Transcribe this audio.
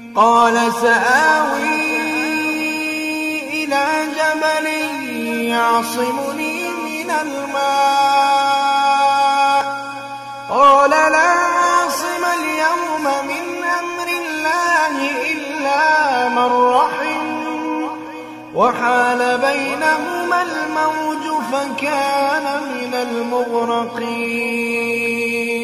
قال سآوي إلى جبل يعصمني من الماء قال لا عاصم اليوم من أمر الله إلا من رحم وحال بينهما الموج فكان من المغرقين